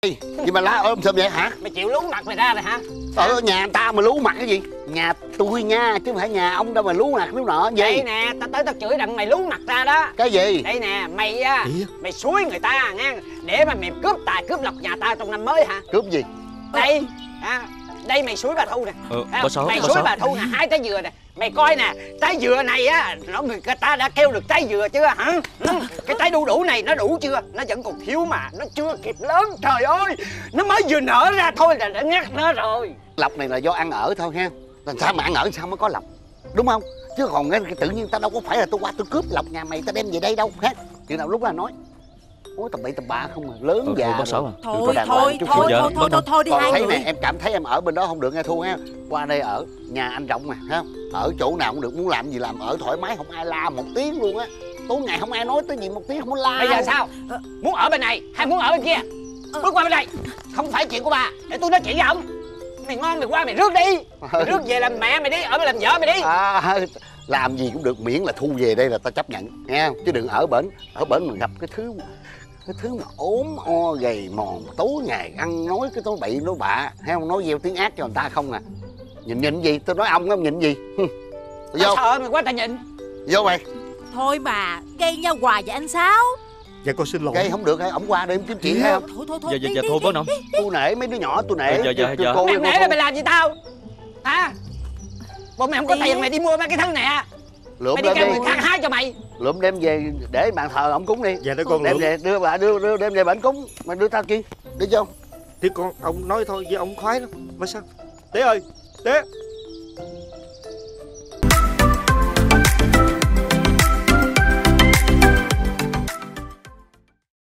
Gì mà lá ôm sớm vậy hả? Mày chịu lú mặt mày ra rồi hả? Ở nhà người ta mà lú mặt cái gì? Nhà tôi nha, chứ không phải nhà ông đâu mà lú mặt lú nọ gì. Đây nè, tao tới tao chửi đặng mày lú mặt ra đó. Cái gì? Đây nè, mày á, mày xúi người ta nha, để mà mày cướp tài cướp lộc nhà ta trong năm mới hả? Cướp gì? Đây, đây mày xúi bà Thu nè. Bà Sáu, mày bà xúi Sáu. bà Thu nè, hái trái dừa nè. Mày coi nè, trái dừa này á, người ta đã kêu được trái dừa chưa hả? Cái trái đu đủ này nó đủ chưa? Nó vẫn còn thiếu mà, nó chưa kịp lớn. Trời ơi, nó mới vừa nở ra thôi là đã ngắt nó rồi. Lộc này là do ăn ở thôi ha. Làm sao mà ăn ở sao mới có lộc, đúng không? Chứ còn cái tự nhiên tao đâu có phải là tôi qua tôi cướp lộc nhà mày tao đem về đây đâu ha. Chừng nào lúc là nói ôi tầm bậy tầm bạ không à, lớn già. Bác Sáu à? Thôi đi hai thấy người. nè, em cảm thấy em ở bên đó không được nghe Thu ha. Qua đây ở nhà anh rộng mà ha, ở chỗ nào cũng được, muốn làm gì làm, ở thoải mái không ai la một tiếng luôn á. Tối ngày không ai nói tới gì một tiếng, không có la. Bây giờ sao? Muốn ở bên này hay muốn ở bên kia? Bước qua bên đây. Không phải chuyện của bà, để tôi nói chuyện với ông. Mày ngon mày qua mày rước đi. Mày rước về làm mẹ mày đi, ở bên làm vợ mày đi. Làm gì cũng được miễn là Thu về đây là tao chấp nhận nghe không? Chứ đừng ở bển mà gặp cái thứ mà ốm o gầy mòn, tối ngày ăn nói cái nói bậy nói bạ, thấy không? Nói gieo tiếng ác cho người ta không à. Nhịn gì? Tôi nói ông không nhịn gì. Vô. Sợ mày quá tao nhịn. Vô mày. Thôi mà gây nhau hoài vậy anh Sáu. Dạ con xin lỗi. Gây không được, ổng qua đây kiếm chuyện thấy không? Thôi Dạ thôi bố Năm. Tôi nể mấy đứa nhỏ, tôi nể. Dạ. Mày nể là mày làm gì tao hả? Bộ mày không có tiền mày đi mua mấy cái thứ này à? Lượm mày đi kêu người khác hái cho mày. Lượm đem về để bàn thờ ổng cúng đi. Dạ để con đem lượm. về đưa bà đưa đem về bển cúng. Mày đưa tao chi? Đi vô. Thì con ông nói thôi với ông khoái lắm. Mà sao? Tế ơi, Tế.